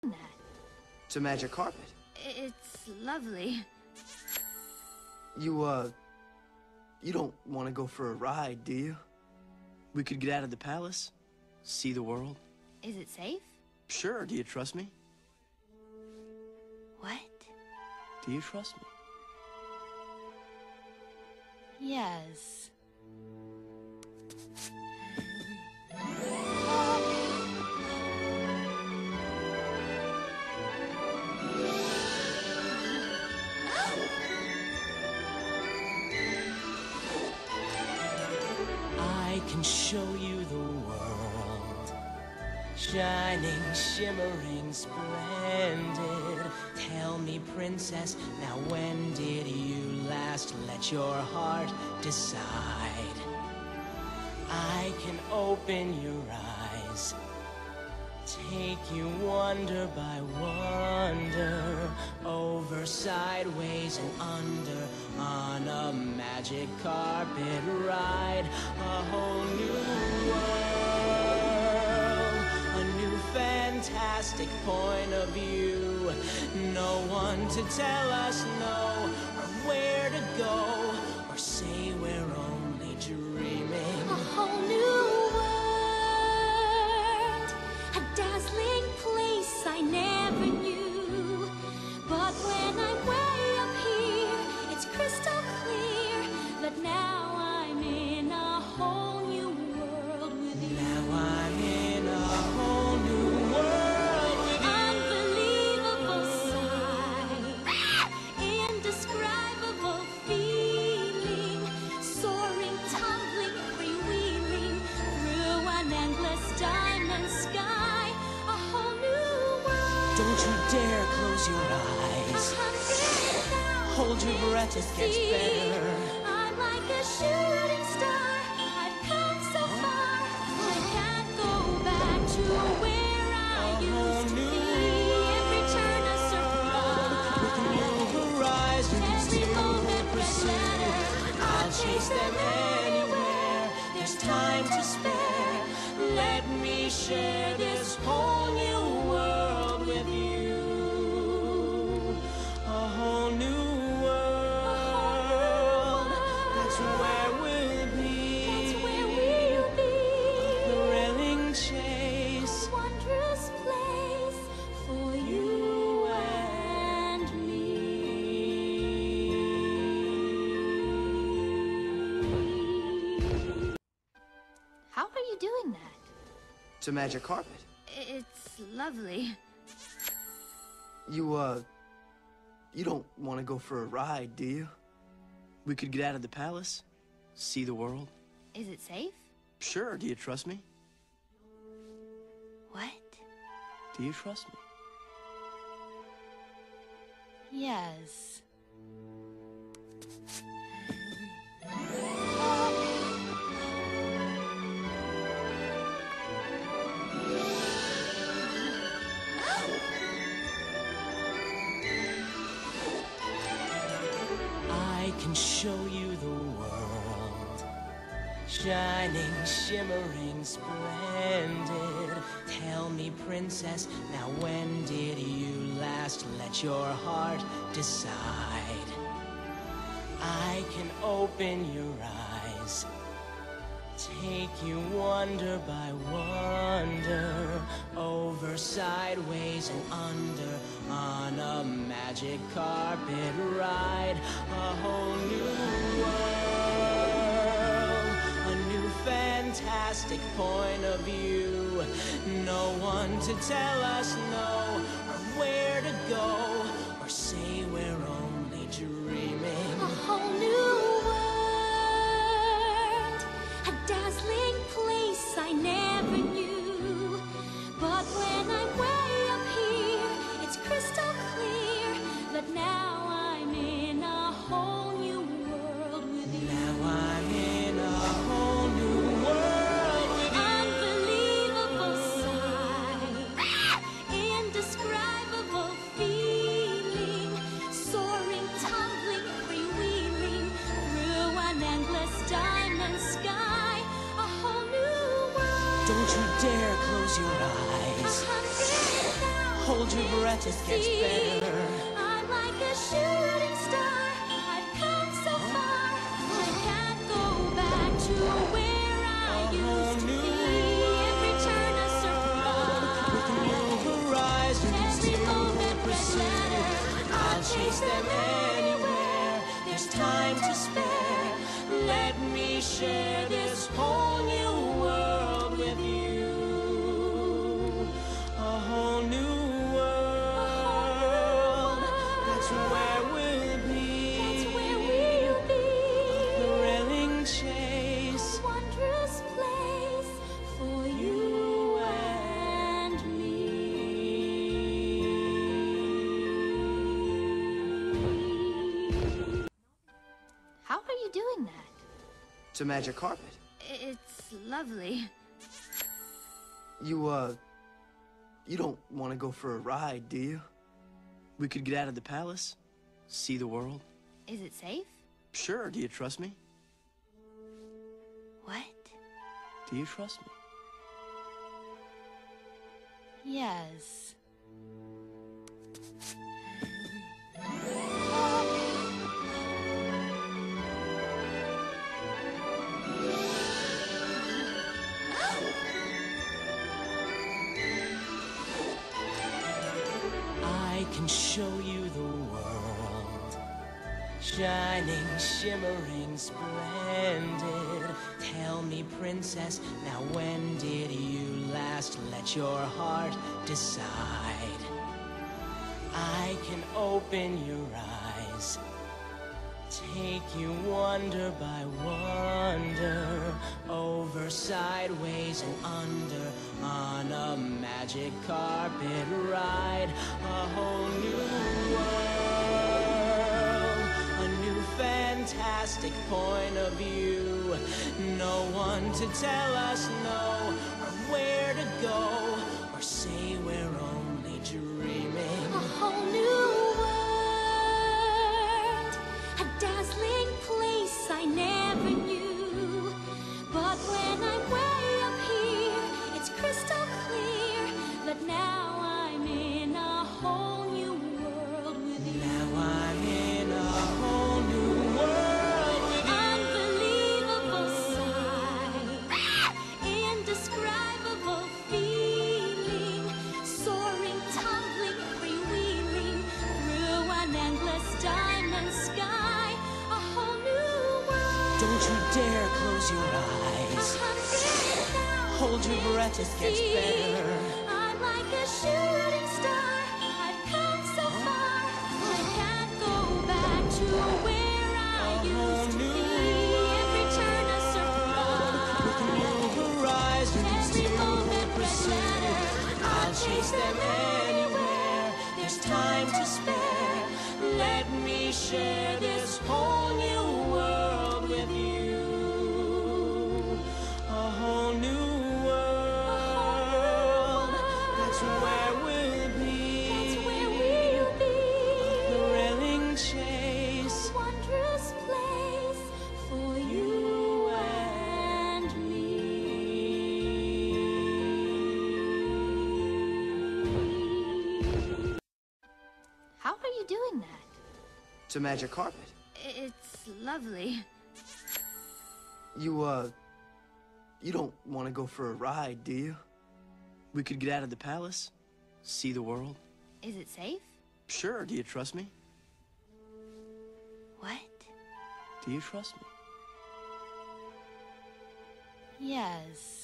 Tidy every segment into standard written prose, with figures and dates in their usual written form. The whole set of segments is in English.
that? It's a magic carpet. It's lovely. You don't want to go for a ride, do you? We could get out of the palace, see the world. Is it safe? Sure, do you trust me? What? Do you trust me? Yes. I can show you the world, shining, shimmering, splendid. Tell me, princess, now when did you last let your heart decide? I can open your eyes, take you wonder by wonder, over, sideways, and under, on a magic carpet ride. A whole new world, a new fantastic point of view. No one to tell us no, or where to go, or say we're only dreaming. A whole new world, a dazzling place I never knew. But when I'm way up here, it's crystal clear that now I'm in a whole new world with you. Now I'm in a whole new world with you. Unbelievable sight, indescribable feeling, soaring, tumbling, freewheeling through an endless diamond sky. A whole new world. Don't you dare close your eyes. Hold your breath, it gets better. I'm like a shooting star. I've come so far. I can't go back to where I used to be. Every turn a surprise. With new horizons to Every moment gets better. I'll chase them anywhere. There's time to spare. Let me share this whole new world with you. A whole new world. That's where we'll be. That's where we'll be. Thrilling chase. Wondrous place for you and me. How are you doing that? It's a magic carpet. It's lovely. You don't want to go for a ride, do you? We could get out of the palace, see the world. Is it safe? Sure, do you trust me? What? Do you trust me? Yes. I can show you the world, shining, shimmering, splendid. Tell me, princess, now when did you last let your heart decide? I can open your eyes, take you wonder by wonder, over, sideways, and under, on a magic carpet ride. A whole new world, a new fantastic point of view. No one to tell us no, or where to go, or say we're only dreaming. A whole new world, a dazzling place I never knew. But when I'm way up here, it's crystal clear that now I'm in a whole new world with you. Now I'm in a whole new world with you. Unbelievable sight, indescribable feeling, soaring, tumbling, freewheeling through an endless diamond sky. A whole new world. Don't you dare close your eyes. Hold your breath, it gets better. I'm like a shooting star. I've come so far. I can't go back to where I used to be. Every turn I survive. With new horizons Every to moment pursue, I'll chase them anywhere. There's time to spare. Let me share this whole new world with you. A whole new world. That's where we'll be. That's where we'll be. Thrilling chase. Wondrous place for you and me. How are you doing that? It's a magic carpet. It's lovely. You don't want to go for a ride, do you? We could get out of the palace, see the world. Is it safe? Sure, do you trust me? What? Do you trust me? Yes. I can show you the world, shining, shimmering, splendid. Tell me, princess, now when did you last let your heart decide? I can open your eyes, take you wonder by wonder, over, sideways, and under, on a magic carpet ride. A whole new world, a new fantastic point of view. No one to tell us no, or where to go, or say we're only dreaming. A whole new world, a dazzling place I never knew. But when I'm way up here, it's crystal clear that now I'm in a whole new world with you. Now I'm in a whole new world with you. Unbelievable sight, indescribable feeling, soaring, tumbling, freewheeling through an endless diamond sky. A whole new world. Don't you dare close your eyes. Hold your breath, it gets better. I'm like a shooting star. I've come so far. I can't go back to where I used to be. Every turn I With survive. new horizons Every to moment pursue, I'll chase them anywhere. There's time to spare. Let me share this whole new world with you. A whole new world. That's where we'll be. That's where we'll be. Thrilling chase. Wondrous place for you and me. How are you doing that? It's a magic carpet. It's lovely. You don't want to go for a ride, do you? We could get out of the palace, see the world. Is it safe? Sure, do you trust me? What? Do you trust me? Yes.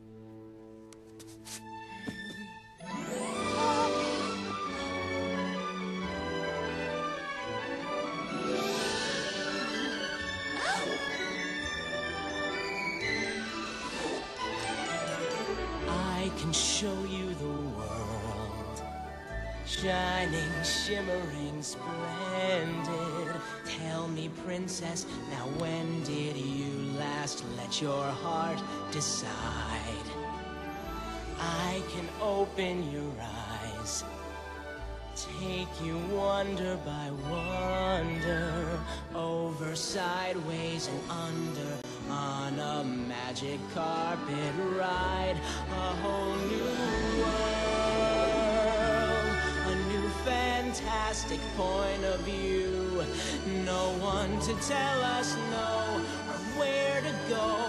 I can show you the world, shining, shimmering, splendid. Tell me, princess, now when did you last let your heart decide? I can open your eyes, take you wonder by wonder, over, sideways, and under, on a magic carpet ride. A whole new world, fantastic point of view. No one to tell us no or where to go